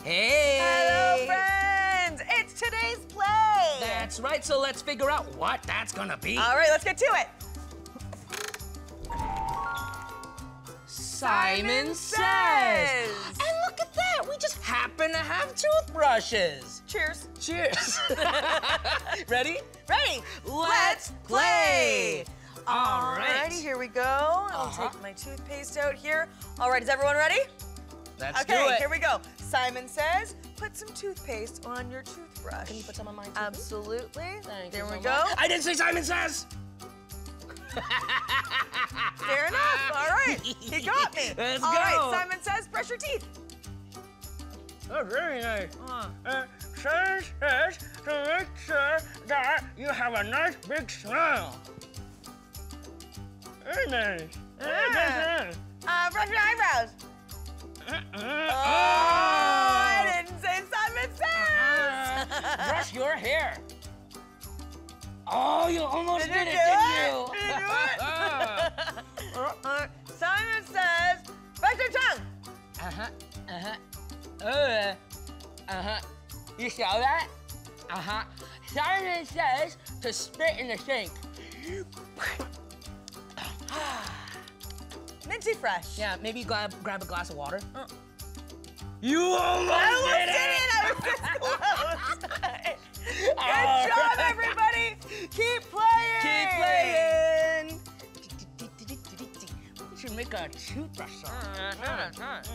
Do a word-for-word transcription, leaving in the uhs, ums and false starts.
Hey! Hello, friends! It's today's play! That's right, so let's figure out what that's gonna be. All right, let's get to it. Simon, Simon says. Says. And look at that, we just happen to have toothbrushes. Cheers. Cheers. Ready? Ready? Let's play. All right. Alrighty, here we go. I'll Uh-huh. take my toothpaste out here. All right, is everyone ready? Let's okay, do it. here we go. Simon says, put some toothpaste on your toothbrush. Can you put some on mine too? Absolutely. Thank there you we so go. much. I didn't say Simon Says. Fair enough. All right. He got me. Let's All go. right, Simon Says, brush your teeth. Oh, very nice. Uh. Uh, Simon says to make sure that you have a nice big smile. Very nice. Yeah. Uh, brush your eyebrows. Uh, uh, Oh, I didn't say Simon Says. Uh, brush your hair. Oh, you almost Did did, you it, do didn't it? you? Did you do it? Uh, Simon Says, brush your tongue. Uh-huh, uh-huh. Uh, uh-huh. You saw that? Uh-huh. Simon says to spit in the sink. Minty fresh. Yeah, maybe grab, grab a glass of water. Uh. You almost, I almost did did it! it. I was this close. Good All job, right. everybody. Keep playing. Keep playing. We should make a toothbrush song.